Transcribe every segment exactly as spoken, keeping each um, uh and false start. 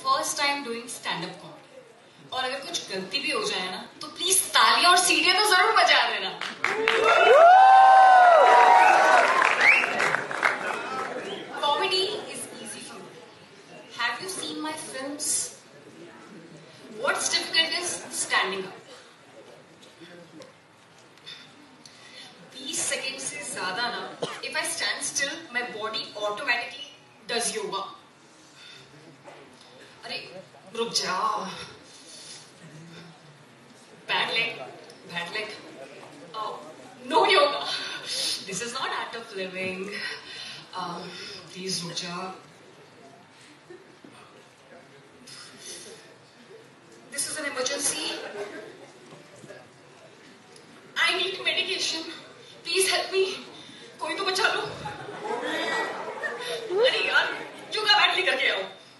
First time doing stand up comedy, और अगर कुछ गलती भी हो जाए ना तो प्लीज तालियां और सीढ़ियां तो जरूर बजा देना। Comedy is easy for me. Have you seen my films? What's difficult is standing up. बीस सेकेंड से ज्यादा ना if I stand still my body automatically does yoga. अरे रुक जा। Bad leg, bad leg. No yoga. This is not art of living. Please रुक जा। This is an emergency. I need medication. Please help me. कोई तो बचा लो। अरे यार योगा बैठ लेकर के आओ।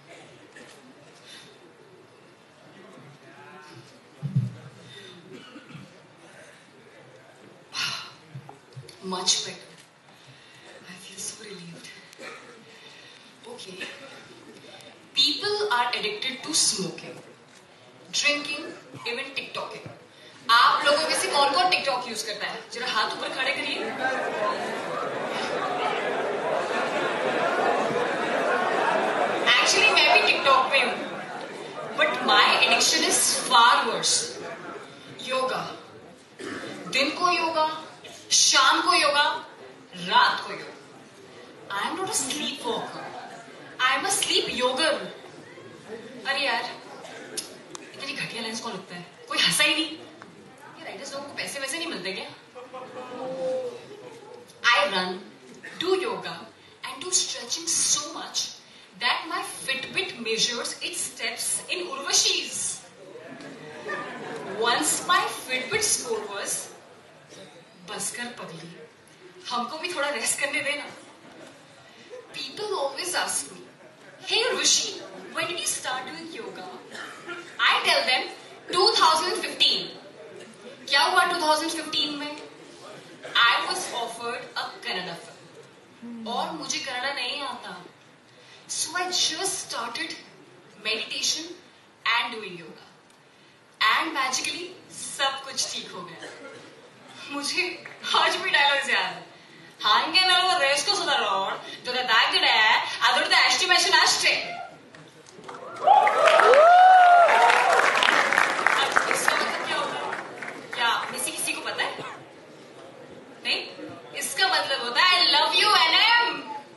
Much better. I feel so relieved. Okay. People are addicted to smoking, drinking, even TikToking. आप लोगों में से कौन कौन टिकटॉक यूज करता है? जरा हाथ ऊपर खड़े करिए। Actually मैं भी टिकटॉक पे हूँ, but my addiction is far worse. Yoga, दिन को योगा, शाम को योगा, रात को yoga. I am not a sleep walker, I am a sleep yoger. अरे यार इतनी घटिया लाइन्स कौन लिखता है? कोई हंसा ही नहीं। ये राइटर्स लोगों को पैसे वैसे नहीं मिलते क्या? I run, do yoga and do stretching so much that my Fitbit measures its steps in Urvashi's. Once my Fitbit score was बस कर पगली, हमको भी थोड़ा रेस्ट करने देना। People always ask me, hey Urvashi, when did you start doing yoga? I tell them twenty fifteen. क्या हुआ twenty fifteen में? I was offered a Kannada film और मुझे कन्नड़ा नहीं आता, so I just started meditation and doing yoga and magically सब कुछ ठीक हो गया। मुझे आज भी डायलॉग्स याद है। ಹಾಗೆ ನಾವು ರೇಸ್ಕೋಸೋದರೋ ದೊಡ್ಡದಾಗಿದೆ ಅದರದ್ದು ಎಸ್ಟಿಮೇಷನ್ ಅಷ್ಟೇ। इसका मतलब क्या होता है? क्या किसी किसी को पता है? नहीं, इसका मतलब होता है I love you N M.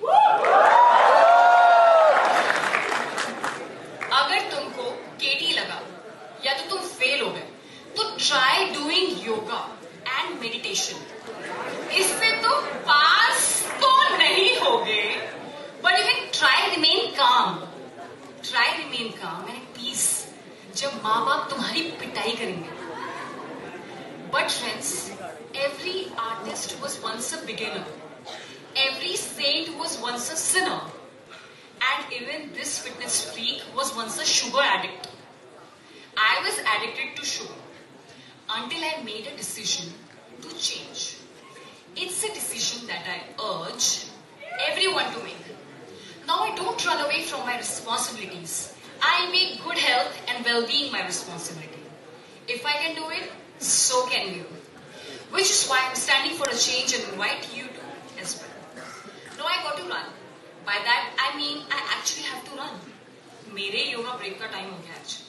अगर तुमको केटी लगा या तो तुम फेल हो गए तो try doing yoga and meditation. इससे तो पास तो नहीं होगे, but you can try remain calm. Try remain calm and peace जब माँ बाप तुम्हारी पिटाई करेंगे। But friends, every artist was once a beginner, every saint was once a sinner, and even this fitness freak was once a sugar addict. I was addicted to sugar until I made a decision to change. It's a decision that I urge everyone to make. Now I don't run away from my responsibilities. I make good health and well-being my responsibility. If I can do it, so can you. Which is why I'm standing for a change and invite you to as well. Now I got to run. By that I mean I actually have to run. मेरे yoga break का time हो गया आज।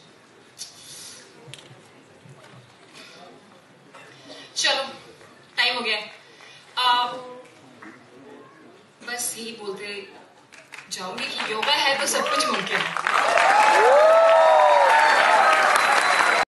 चलो time हो गया। आ, बस यही बोलते जाऊंगी कि योगा है तो सब कुछ मुमकिन है।